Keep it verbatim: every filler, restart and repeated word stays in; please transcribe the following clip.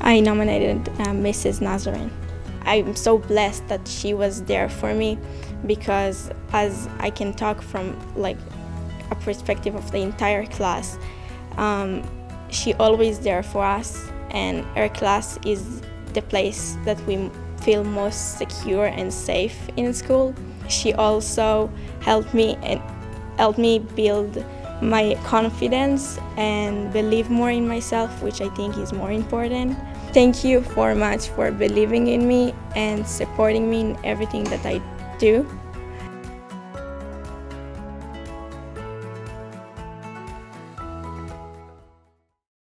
I nominated uh, Missus Nazarene. I'm so blessed that she was there for me, because as I can talk from like a perspective of the entire class, um, she always there for us, and her class is the place that we feel most secure and safe in school. She also helped me and helped me build my confidence and believe more in myself, which I think is more important. Thank you for much for believing in me and supporting me in everything that I do.